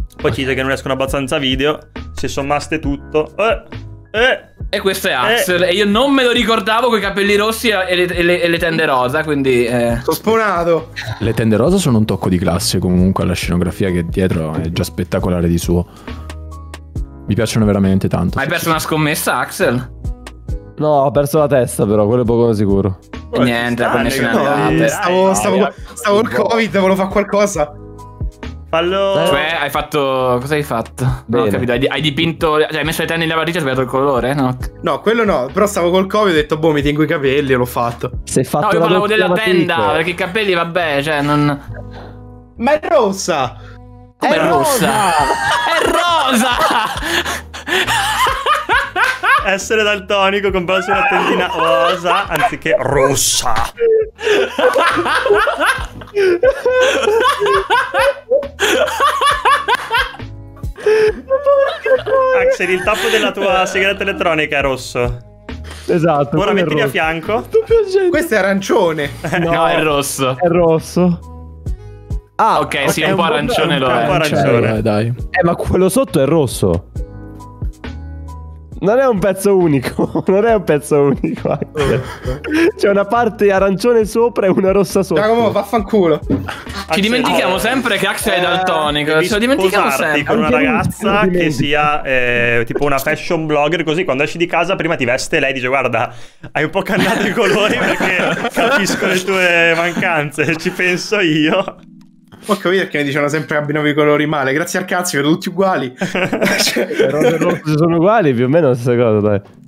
Poi ci dice che non escono abbastanza video. Se sommaste tutto. E questo è Axel. E io non me lo ricordavo con i capelli rossi e le tende rosa. Quindi Sono spawnato. Le tende rosa sono un tocco di classe comunque alla scenografia, che dietro è già spettacolare di suo. Mi piacciono veramente tanto. Ma hai perso una scommessa, Axel? No, ho perso la testa però, quello è poco sicuro. E niente, la connessione è andata. Stavo col Covid, volevo fare qualcosa. Fallo. Cioè, hai fatto... Cosa hai fatto? Non ho Bene. capito, hai dipinto... Cioè, hai messo le tende in lavatrice e hai sbagliato il colore? No. No, quello no, però stavo col Covid e ho detto, boh, mi tengo i capelli e l'ho fatto. Se hai No, fatto io la parlavo della doppia tenda, matrice. perché i capelli, vabbè, cioè, non... Ma è rossa! Come è rosa? È rosa! Essere daltonico, comprarsi una tendina rosa anziché rossa. Axel, il tappo della tua sigaretta elettronica è rosso. Esatto. Ora quello è mettili a rosso. fianco. Sto piangendo. Questo è arancione. No, è rosso. È rosso. Ah, Ok, sì, un po' arancione lo un po' è. arancione. Dai. Ma quello sotto è rosso. Non è un pezzo unico. Non è un pezzo unico. C'è una parte arancione sopra e una rossa sotto. Giacomo, vaffanculo. Ci dimentichiamo sempre che Axel è daltonico. Devi Ce lo dimentichiamo sposarti sempre. con una Anche lui se ragazza lo che dimentica. sia tipo una fashion blogger, così quando esci di casa prima ti veste e lei dice guarda, hai un po' cannato i colori perché capisco le tue mancanze, ci penso io. Ho capito perché mi dicevano sempre che abbinavo i colori male. Grazie al cazzo, vedo tutti uguali. Le rose rosse sono uguali, più o meno la stessa cosa, dai.